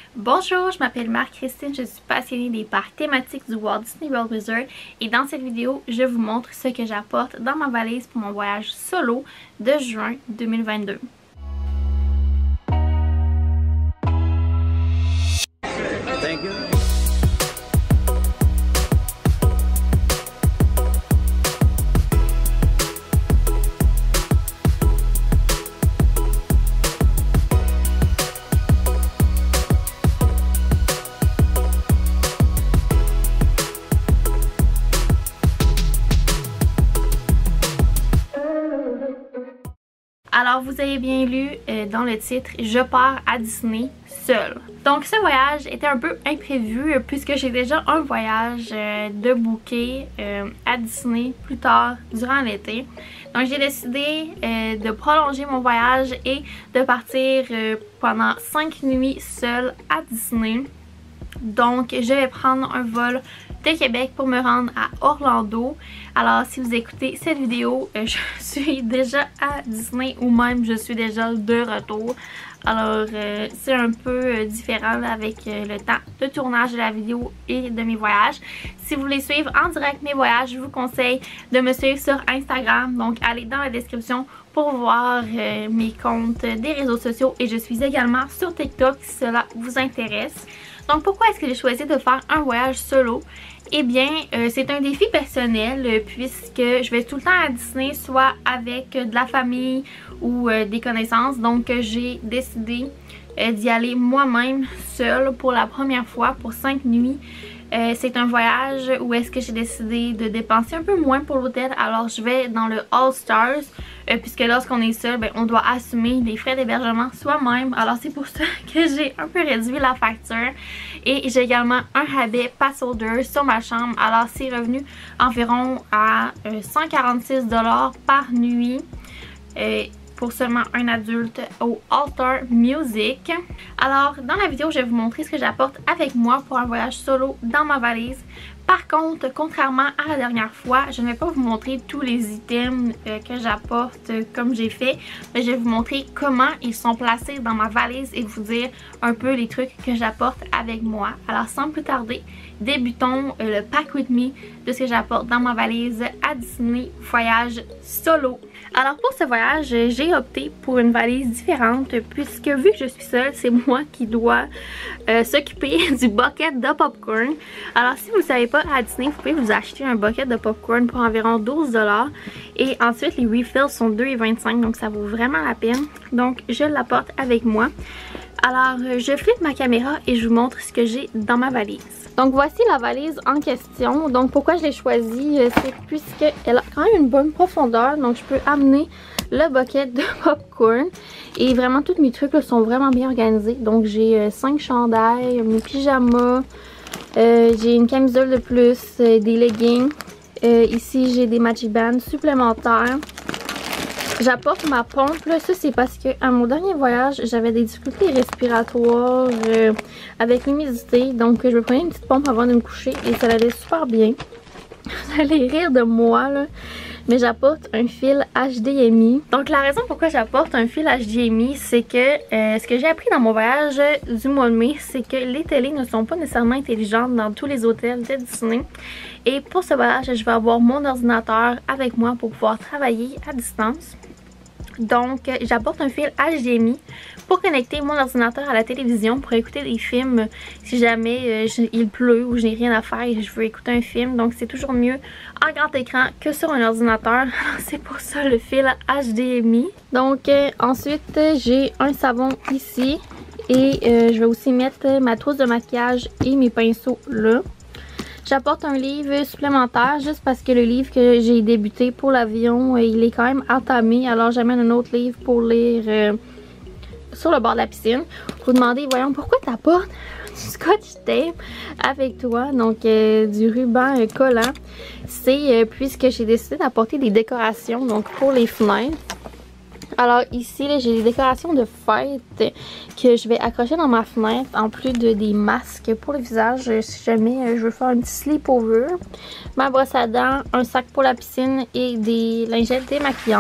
Bonjour, je m'appelle Marie-Christine, je suis passionnée des parcs thématiques du Walt Disney World Resort et dans cette vidéo, je vous montre ce que j'apporte dans ma valise pour mon voyage solo de juin 2022. Thank you. Alors vous avez bien lu dans le titre, je pars à Disney seule. Donc ce voyage était un peu imprévu puisque j'ai déjà un voyage de booké à Disney plus tard durant l'été. Donc j'ai décidé de prolonger mon voyage et de partir pendant 5 nuits seule à Disney. Donc je vais prendre un vol de Québec pour me rendre à Orlando. Alors si vous écoutez cette vidéo, je suis déjà à Disney ou même je suis déjà de retour. Alors c'est un peu différent avec le temps de tournage de la vidéo et de mes voyages. Si vous voulez suivre en direct mes voyages, je vous conseille de me suivre sur Instagram. Donc allez dans la description pour voir mes comptes des réseaux sociaux. Et je suis également sur TikTok si cela vous intéresse. Donc pourquoi est-ce que j'ai choisi de faire un voyage solo? Eh bien, c'est un défi personnel puisque je vais tout le temps à Disney, soit avec de la famille ou des connaissances. Donc j'ai décidé d'y aller moi-même seule pour la première fois pour 5 nuits. C'est un voyage où est-ce que j'ai décidé de dépenser un peu moins pour l'hôtel. Alors je vais dans le All Stars puisque lorsqu'on est seul, on doit assumer les frais d'hébergement soi-même. Alors c'est pour ça que j'ai un peu réduit la facture. Et j'ai également un rabais pass holder sur ma chambre. Alors c'est revenu environ à 146$ par nuit. Pour seulement un adulte au Altar Music. Alors dans la vidéo je vais vous montrer ce que j'apporte avec moi pour un voyage solo dans ma valise. Par contre, contrairement à la dernière fois, je ne vais pas vous montrer tous les items que j'apporte comme j'ai fait, mais je vais vous montrer comment ils sont placés dans ma valise et vous dire un peu les trucs que j'apporte avec moi. Alors sans plus tarder, débutons le pack with me de ce que j'apporte dans ma valise à Disney voyage solo. Alors pour ce voyage, j'ai opté pour une valise différente puisque vu que je suis seule, c'est moi qui dois s'occuper du bucket de popcorn. Alors si vous ne savez pas, à Disney, vous pouvez vous acheter un bucket de popcorn pour environ 12$ et ensuite les refills sont 2,25$, donc ça vaut vraiment la peine. Donc je l'apporte avec moi. Alors je flippe ma caméra et je vous montre ce que j'ai dans ma valise. Donc voici la valise en question. Donc pourquoi je l'ai choisie, c'est puisqu'elle a quand même une bonne profondeur. Donc je peux amener le bucket de popcorn. Et vraiment tous mes trucs là, sont vraiment bien organisés. Donc j'ai 5 chandails, mes pyjamas, j'ai une camisole de plus, des leggings. Ici j'ai des magic bands supplémentaires. J'apporte ma pompe, là, ça c'est parce que à mon dernier voyage, j'avais des difficultés respiratoires avec l'humidité. Donc je me prenais une petite pompe avant de me coucher et ça allait super bien. Vous allez rire de moi là. Mais j'apporte un fil HDMI. Donc la raison pourquoi j'apporte un fil HDMI, c'est que ce que j'ai appris dans mon voyage du mois de mai, c'est que les télés ne sont pas nécessairement intelligentes dans tous les hôtels de Disney. Et pour ce voyage, je vais avoir mon ordinateur avec moi pour pouvoir travailler à distance. Donc j'apporte un fil HDMI pour connecter mon ordinateur à la télévision pour écouter des films si jamais il pleut ou je n'ai rien à faire et je veux écouter un film. Donc c'est toujours mieux en grand écran que sur un ordinateur. C'est pour ça le fil HDMI. Donc ensuite j'ai un savon ici et je vais aussi mettre ma trousse de maquillage et mes pinceaux là. J'apporte un livre supplémentaire juste parce que le livre que j'ai débuté pour l'avion, il est quand même entamé. Alors j'amène un autre livre pour lire sur le bord de la piscine. Vous demandez, voyons, pourquoi tu apportes du scotch tape avec toi? Donc du ruban collant. C'est puisque j'ai décidé d'apporter des décorations donc pour les fenêtres. Alors ici, j'ai des décorations de fête que je vais accrocher dans ma fenêtre en plus de des masques pour le visage si jamais je veux faire un petit sleepover. Ma brosse à dents, un sac pour la piscine et des lingettes démaquillantes.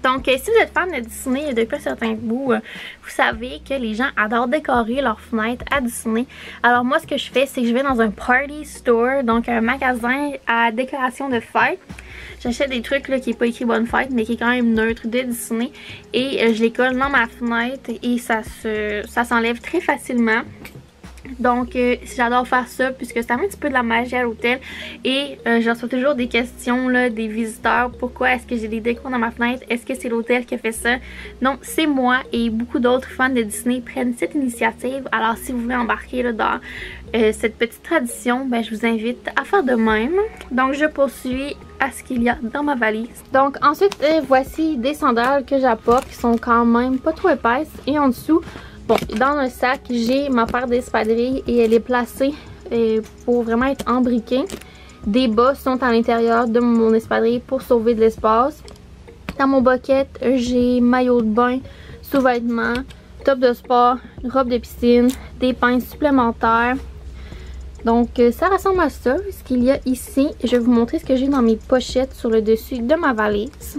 Donc, si vous êtes fan de Disney depuis un certain bout, vous savez que les gens adorent décorer leurs fenêtres à Disney. Alors moi, ce que je fais, c'est que je vais dans un party store, donc un magasin à décoration de fête. J'achète des trucs là, qui n'est pas écrit bonne fête, mais qui est quand même neutre de Disney. Et je les colle dans ma fenêtre et ça s'enlève très facilement. Donc j'adore faire ça puisque ça met un petit peu de la magie à l'hôtel. Et je reçois toujours des questions là, des visiteurs. Pourquoi est-ce que j'ai des décos dans ma fenêtre? Est-ce que c'est l'hôtel qui a fait ça? Non, c'est moi et beaucoup d'autres fans de Disney prennent cette initiative. Alors si vous voulez embarquer là, dans cette petite tradition, ben, je vous invite à faire de même. Donc je poursuis à ce qu'il y a dans ma valise. Donc ensuite voici des sandales que j'apporte qui sont quand même pas trop épaisses. Et en dessous, bon, dans le sac, j'ai ma paire d'espadrilles et elle est placée pour vraiment être embriquée. Des bas sont à l'intérieur de mon espadrille pour sauver de l'espace. Dans mon bucket, j'ai maillot de bain, sous-vêtements, top de sport, robe de piscine, des pinces supplémentaires. Donc ça ressemble à ça, ce qu'il y a ici. Je vais vous montrer ce que j'ai dans mes pochettes sur le dessus de ma valise.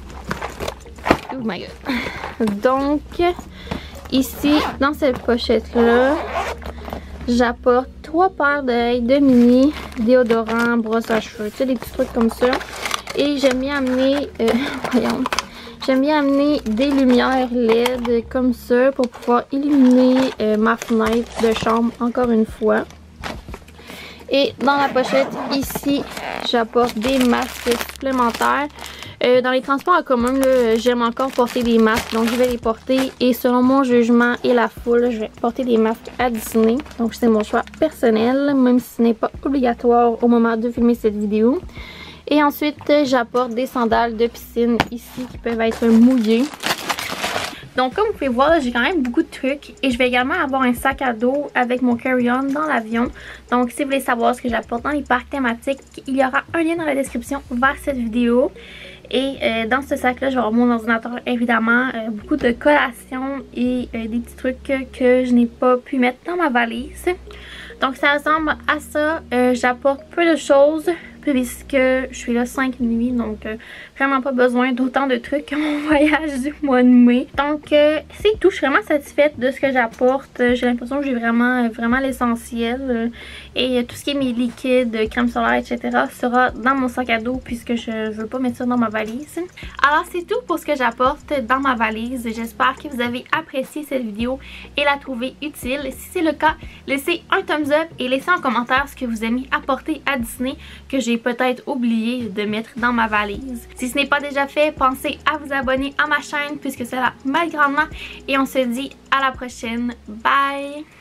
Oh my god. Donc ici, dans cette pochette-là, j'apporte 3 paires d'œils de mini, déodorant, brosse à cheveux, tu sais, des petits trucs comme ça. Et j'aime bien amener, j'aime bien amener des lumières LED comme ça pour pouvoir illuminer ma fenêtre de chambre encore une fois. Et dans la pochette ici, j'apporte des masques supplémentaires. Dans les transports en commun, j'aime encore porter des masques, donc je vais les porter. Et selon mon jugement et la foule, je vais porter des masques à Disney. Donc c'est mon choix personnel, même si ce n'est pas obligatoire au moment de filmer cette vidéo. Et ensuite, j'apporte des sandales de piscine ici qui peuvent être mouillées. Donc comme vous pouvez voir, j'ai quand même beaucoup de trucs. Et je vais également avoir un sac à dos avec mon carry-on dans l'avion. Donc si vous voulez savoir ce que j'apporte dans les parcs thématiques, il y aura un lien dans la description vers cette vidéo. Et dans ce sac là, je vais avoir mon ordinateur évidemment, beaucoup de collations et des petits trucs que je n'ai pas pu mettre dans ma valise. Donc ça ressemble à ça. J'apporte peu de choses puisque je suis là 5 nuits, donc vraiment pas besoin d'autant de trucs que mon voyage du mois de mai. Donc c'est tout, je suis vraiment satisfaite de ce que j'apporte. J'ai l'impression que j'ai vraiment l'essentiel. Et tout ce qui est mes liquides, crème solaire, etc. sera dans mon sac à dos puisque je veux pas mettre ça dans ma valise. Alors c'est tout pour ce que j'apporte dans ma valise. J'espère que vous avez apprécié cette vidéo et la trouvé utile. Si c'est le cas, laissez un thumbs up et laissez en commentaire ce que vous aimez apporter à Disney que j'ai peut-être oublié de mettre dans ma valise. Si ce n'est pas déjà fait, pensez à vous abonner à ma chaîne puisque cela m'aide grandement et on se dit à la prochaine. Bye!